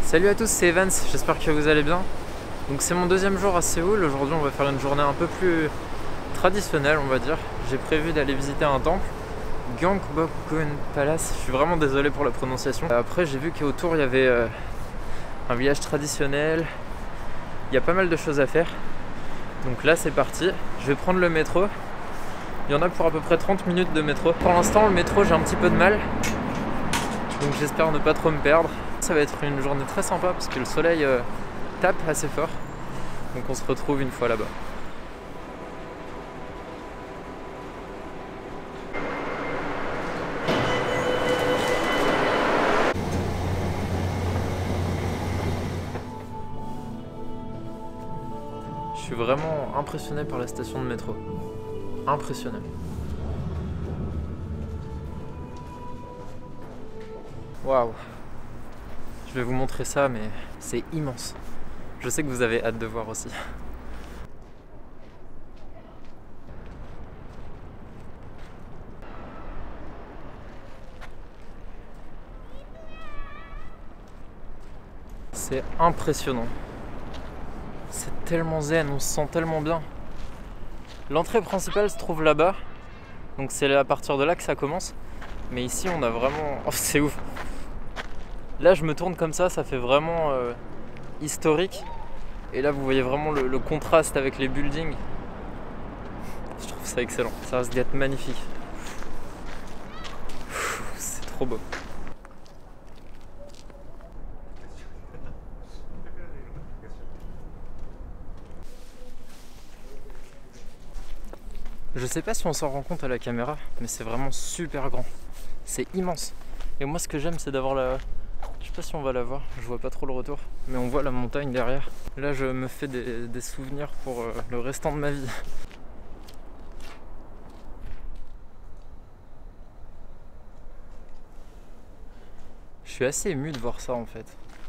Salut à tous, c'est Evans, j'espère que vous allez bien. Donc c'est mon deuxième jour à Séoul. Aujourd'hui on va faire une journée un peu plus traditionnelle, on va dire. J'ai prévu d'aller visiter un temple, Gyeongbokgung Palace. Je suis vraiment désolé pour la prononciation. Après j'ai vu qu'autour il y avait un village traditionnel. Il y a pas mal de choses à faire. Donc là c'est parti, je vais prendre le métro. Il y en a pour à peu près 30 minutes de métro. Pour l'instant le métro j'ai un petit peu de mal, donc j'espère ne pas trop me perdre. Ça va être une journée très sympa parce que le soleil tape assez fort. Donc on se retrouve une fois là-bas. Je suis vraiment impressionné par la station de métro. Impressionné. Waouh. Je vais vous montrer ça, mais c'est immense. Je sais que vous avez hâte de voir aussi. C'est impressionnant. C'est tellement zen, on se sent tellement bien. L'entrée principale se trouve là-bas. Donc c'est à partir de là que ça commence. Mais ici on a vraiment... Oh, c'est ouf. Là je me tourne comme ça fait vraiment historique. Et là vous voyez vraiment le contraste avec les buildings. Je trouve ça excellent, ça risque d'être magnifique. C'est trop beau. Je sais pas si on s'en rend compte à la caméra, mais c'est vraiment super grand. C'est immense. Et moi ce que j'aime c'est d'avoir la... Je sais pas si on va la voir, je vois pas trop le retour, mais on voit la montagne derrière. Là je me fais des souvenirs pour le restant de ma vie. Je suis assez ému de voir ça en fait.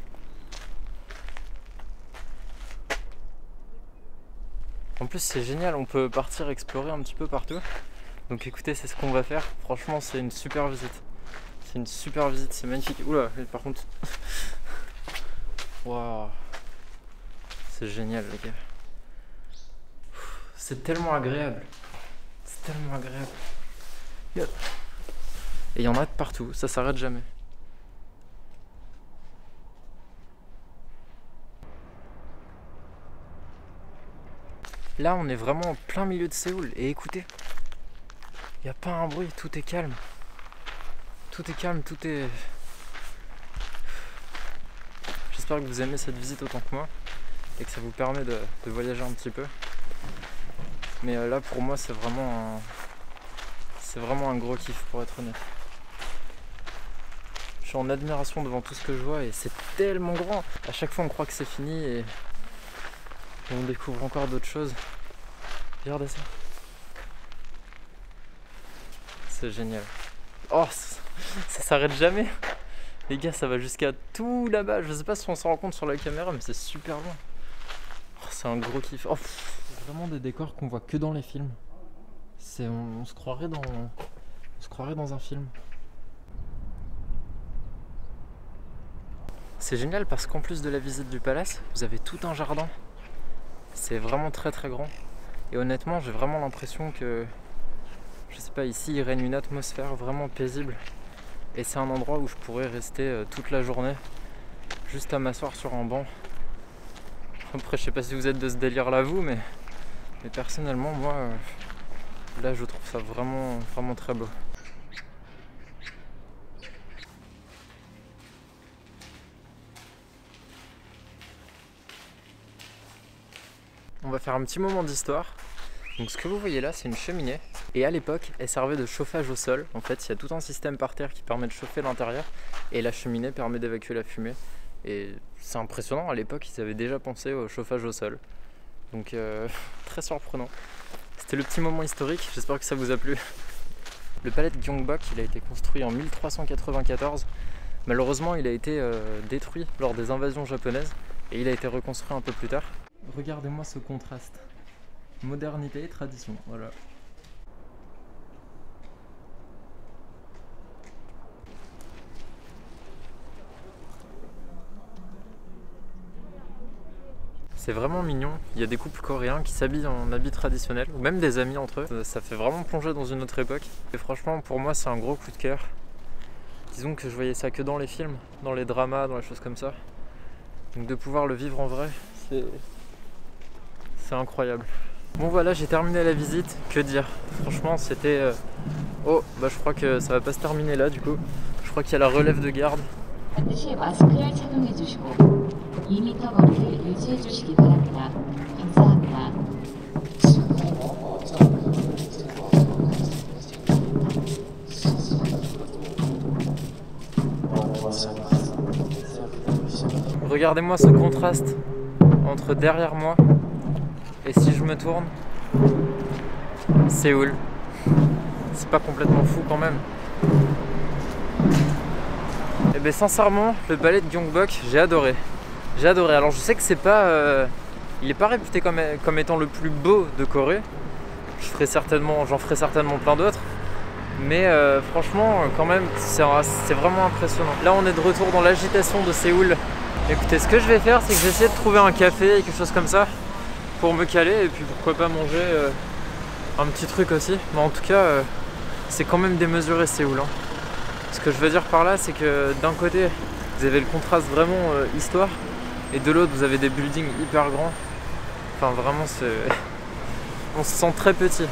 En plus c'est génial, on peut partir explorer un petit peu partout. Donc écoutez, c'est ce qu'on va faire. Franchement c'est une super visite. C'est une super visite, c'est magnifique. Oula, par contre... Waouh. C'est génial les gars. C'est tellement agréable. C'est tellement agréable. Et il y en a de partout, ça s'arrête jamais. Là on est vraiment en plein milieu de Séoul. Et écoutez, il n'y a pas un bruit, tout est calme. Tout est calme, tout est... J'espère que vous aimez cette visite autant que moi et que ça vous permet de voyager un petit peu. Mais là pour moi c'est vraiment un gros kiff pour être honnête. Je suis en admiration devant tout ce que je vois et c'est tellement grand. À chaque fois on croit que c'est fini et on découvre encore d'autres choses. Regardez ça. C'est génial. Oh, ça s'arrête jamais. Les gars, ça va jusqu'à tout là-bas. Je sais pas si on s'en rend compte sur la caméra, mais c'est super loin. Oh, c'est un gros kiff. Oh, c'est vraiment des décors qu'on voit que dans les films. On se croirait dans un film. C'est génial parce qu'en plus de la visite du palace, vous avez tout un jardin. C'est vraiment très très grand. Et honnêtement, j'ai vraiment l'impression que, je sais pas, ici il règne une atmosphère vraiment paisible. Et c'est un endroit où je pourrais rester toute la journée, juste à m'asseoir sur un banc. Après, je sais pas si vous êtes de ce délire là vous, mais personnellement, moi, là je trouve ça vraiment, vraiment très beau. On va faire un petit moment d'histoire. Donc ce que vous voyez là, c'est une cheminée. Et à l'époque, elle servait de chauffage au sol. En fait, il y a tout un système par terre qui permet de chauffer l'intérieur. Et la cheminée permet d'évacuer la fumée. Et c'est impressionnant, à l'époque, ils avaient déjà pensé au chauffage au sol. Donc très surprenant. C'était le petit moment historique, j'espère que ça vous a plu. Le palais de Gyeongbok, il a été construit en 1394. Malheureusement, il a été détruit lors des invasions japonaises. Et il a été reconstruit un peu plus tard. Regardez-moi ce contraste. Modernité et tradition, voilà. C'est vraiment mignon. Il y a des couples coréens qui s'habillent en habits traditionnels, ou même des amis entre eux. Ça fait vraiment plonger dans une autre époque. Et franchement, pour moi, c'est un gros coup de cœur. Disons que je voyais ça que dans les films, dans les dramas, dans les choses comme ça. Donc de pouvoir le vivre en vrai, c'est incroyable. Bon voilà, j'ai terminé la visite. Que dire? Franchement, c'était... Oh, bah je crois que ça va pas se terminer là du coup. Je crois qu'il y a la relève de garde. Regardez-moi ce contraste entre derrière moi et si je me tourne, Séoul. C'est pas complètement fou quand même. Et bien sincèrement, le palais de Gyeongbok, j'ai adoré. J'ai adoré. Alors je sais que c'est pas... il est pas réputé comme étant le plus beau de Corée. J'en ferai certainement plein d'autres. Mais franchement, quand même, c'est vraiment impressionnant. Là, on est de retour dans l'agitation de Séoul. Écoutez, ce que je vais faire, c'est que je vais essayer de trouver un café, quelque chose comme ça, pour me caler. Et puis pourquoi pas manger un petit truc aussi. Mais en tout cas, c'est quand même démesuré Séoul. Hein. Ce que je veux dire par là, c'est que d'un côté, vous avez le contraste vraiment histoire. Et de l'autre, vous avez des buildings hyper grands. Enfin, vraiment, on se sent très petit.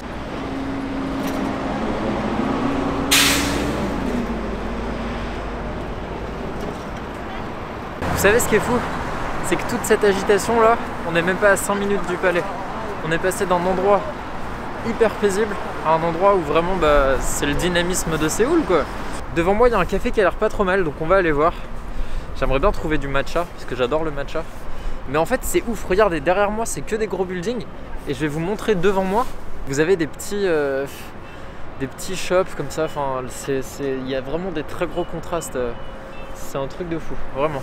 Vous savez ce qui est fou? C'est que toute cette agitation là, on n'est même pas à 5 minutes du palais. On est passé d'un endroit hyper paisible à un endroit où vraiment c'est le dynamisme de Séoul quoi. Devant moi il y a un café qui a l'air pas trop mal, donc on va aller voir. J'aimerais bien trouver du matcha, parce que j'adore le matcha. Mais en fait c'est ouf, regardez, derrière moi c'est que des gros buildings. Et je vais vous montrer devant moi, vous avez des petits shops comme ça. Enfin, il y a vraiment des très gros contrastes. C'est un truc de fou, vraiment.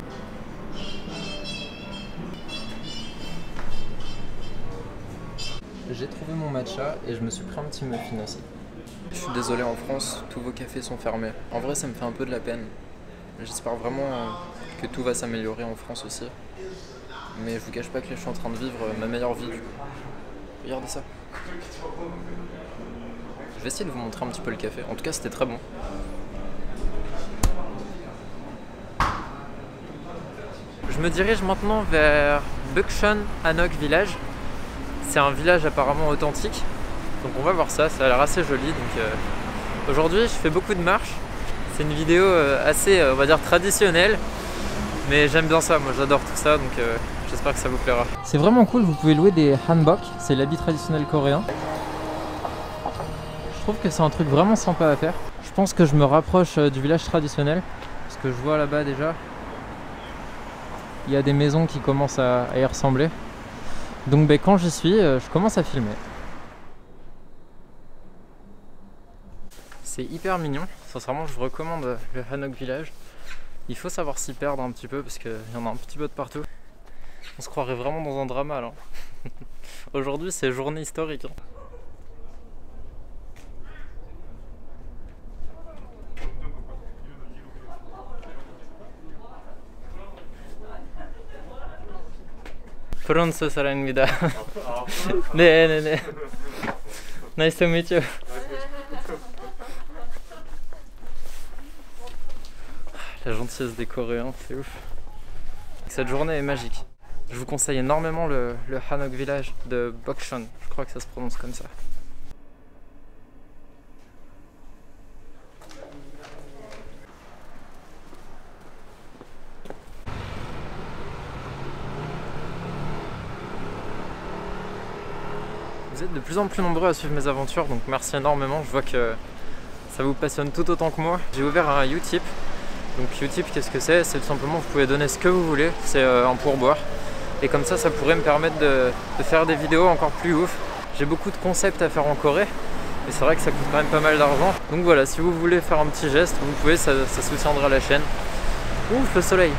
J'ai trouvé mon matcha et je me suis pris un petit muffin aussi. Je suis désolé, en France, tous vos cafés sont fermés. En vrai, ça me fait un peu de la peine. J'espère vraiment que tout va s'améliorer en France aussi. Mais je vous cache pas que là, je suis en train de vivre ma meilleure vie du coup. Regardez ça. Je vais essayer de vous montrer un petit peu le café. En tout cas, c'était très bon. Je me dirige maintenant vers Bukchon Hanok Village. C'est un village apparemment authentique. Donc on va voir ça, ça a l'air assez joli. Donc aujourd'hui, je fais beaucoup de marches. C'est une vidéo assez, on va dire, traditionnelle. Mais j'aime bien ça, moi j'adore tout ça. Donc j'espère que ça vous plaira. C'est vraiment cool, vous pouvez louer des hanbok. C'est l'habit traditionnel coréen. Je trouve que c'est un truc vraiment sympa à faire. Je pense que je me rapproche du village traditionnel. Parce que je vois là-bas déjà, il y a des maisons qui commencent à y ressembler. Donc quand j'y suis, je commence à filmer. C'est hyper mignon. Sincèrement, je vous recommande le Hanok Village. Il faut savoir s'y perdre un petit peu parce qu'il y en a un petit peu de partout. On se croirait vraiment dans un drama là. Aujourd'hui, c'est journée historique. Hein. 프랑스 사람입니다. 네네네. Nice to meet you. La gentillesse des Coréens, c'est ouf. Cette journée est magique. Je vous conseille énormément le Hanok Village de Bukchon. Je crois que ça se prononce comme ça. Vous êtes de plus en plus nombreux à suivre mes aventures, donc merci énormément. Je vois que ça vous passionne tout autant que moi. J'ai ouvert un Utip. Donc Utip, qu'est-ce que c'est? C'est tout simplement, vous pouvez donner ce que vous voulez. C'est un pourboire. Et comme ça pourrait me permettre de faire des vidéos encore plus ouf. J'ai beaucoup de concepts à faire en Corée. Mais c'est vrai que ça coûte quand même pas mal d'argent. Donc voilà, si vous voulez faire un petit geste, vous pouvez, ça soutiendra la chaîne. Ouf, le soleil!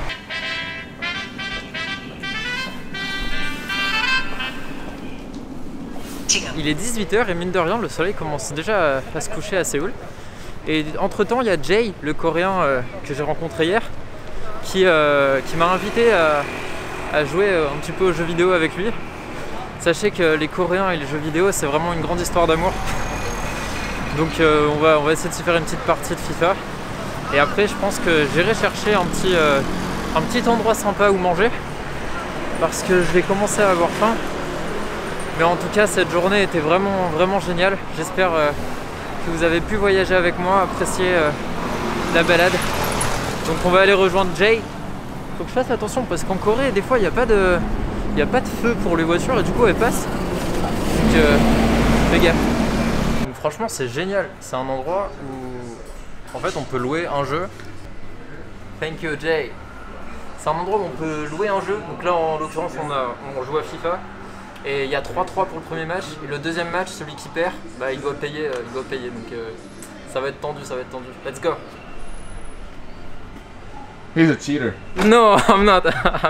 Il est 18 h et mine de rien, le soleil commence déjà à se coucher à Séoul. Et entre temps, il y a Jay, le coréen que j'ai rencontré hier, qui m'a invité à jouer un petit peu aux jeux vidéo avec lui. Sachez que les Coréens et les jeux vidéo, c'est vraiment une grande histoire d'amour. Donc on va essayer de se faire une petite partie de FIFA. Et après je pense que j'irai chercher un petit endroit sympa où manger. Parce que je vais commencer à avoir faim. Mais en tout cas cette journée était vraiment géniale. J'espère que vous avez pu voyager avec moi, apprécier la balade. Donc on va aller rejoindre Jay. Faut que je fasse attention parce qu'en Corée des fois il n'y a pas de feu pour les voitures et du coup elles passent. Donc fais gaffe. Donc, franchement c'est génial. C'est un endroit où en fait on peut louer un jeu. Thank you Jay. C'est un endroit où on peut louer un jeu. Donc là en l'occurrence on joue à FIFA. Et il y a 3-3 pour le premier match. Et le deuxième match, celui qui perd, bah, il doit payer. Donc ça va être tendu, Let's go. He's a cheater. No, I'm not.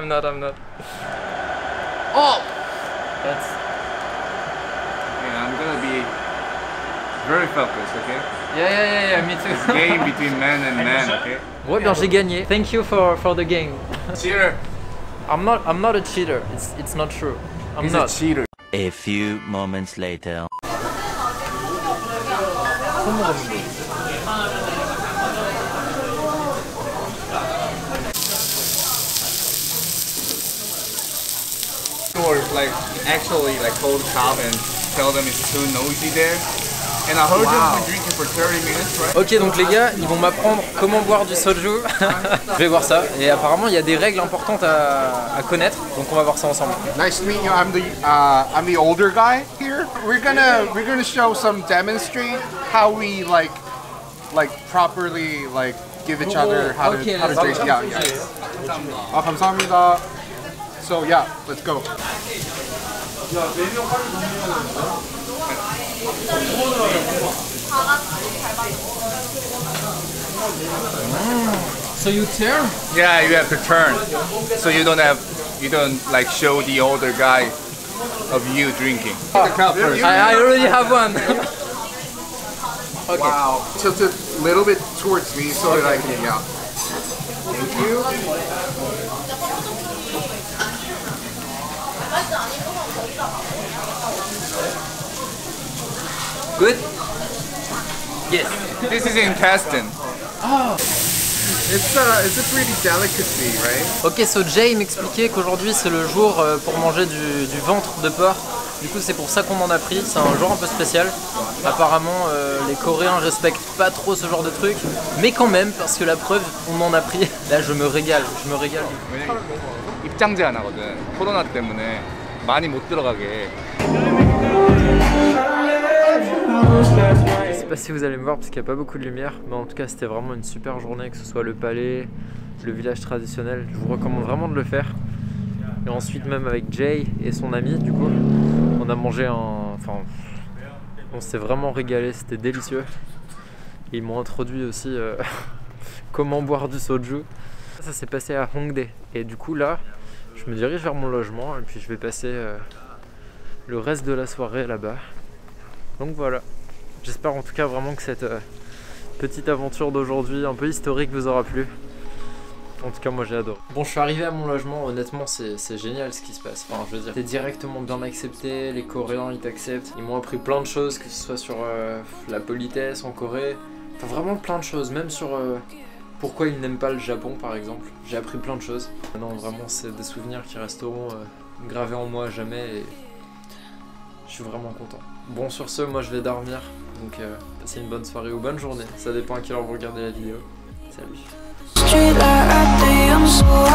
Oh! That's... Yeah, I'm gonna be very focused, okay? Yeah, me too. It's a game between man and man, okay? Ouais, bien j'ai gagné. Thank you for the game. Cheater. I'm not a cheater. It's not true. He's a cheater. A few moments later. Or like actually like call the cop and tell them it's too noisy there. And I heard you've been drinking for 30 minutes, right? Ok, donc les gars, ils vont m'apprendre comment boire du soju. Je vais voir ça. Et apparemment, il y a des règles importantes à connaître. Donc on va voir ça ensemble. Nice to meet you. I'm the older guy here. We're gonna show some demonstrate how we like properly like give each other how to drink. Yeah. 감사합니다. So yeah, let's go. So you turn? Yeah, you have to turn. So you don't like show the older guy of you drinking. The cup first. I already have one. Okay. Wow. Tilt it a little bit towards me so that I can, yeah. Thank you. Good? Yes. This is intestine. It's a pretty delicacy, right? Ok, so Jay m'expliquait qu'aujourd'hui c'est le jour pour manger du ventre de porc. Du coup c'est pour ça qu'on en a pris, c'est un jour un peu spécial. Apparemment les Coréens respectent pas trop ce genre de truc. Mais quand même, parce que la preuve, on en a pris. Là je me régale. 입장 제한하거든. 코로나 때문에 많이 못 들어가게. Je sais pas si vous allez me voir parce qu'il n'y a pas beaucoup de lumière, mais en tout cas c'était vraiment une super journée, que ce soit le palais, le village traditionnel, je vous recommande vraiment de le faire. Et ensuite même avec Jay et son ami, du coup, on a mangé on s'est vraiment régalé, c'était délicieux. Et ils m'ont introduit aussi comment boire du soju. Ça s'est passé à Hongdae, et du coup là, je me dirige vers mon logement et puis je vais passer le reste de la soirée là-bas. Donc voilà. J'espère en tout cas vraiment que cette petite aventure d'aujourd'hui, un peu historique, vous aura plu. En tout cas, moi j'ai adoré. Bon, je suis arrivé à mon logement, honnêtement, c'est génial ce qui se passe. Enfin, je veux dire, t'es directement bien accepté, les Coréens ils t'acceptent. Ils m'ont appris plein de choses, que ce soit sur la politesse en Corée. Enfin, vraiment plein de choses, même sur pourquoi ils n'aiment pas le Japon par exemple. J'ai appris plein de choses. Non, vraiment, c'est des souvenirs qui resteront gravés en moi à jamais et je suis vraiment content. Bon, sur ce, moi je vais dormir. Donc passez une bonne soirée ou bonne journée, ça dépend à quelle heure vous regardez la vidéo. Salut.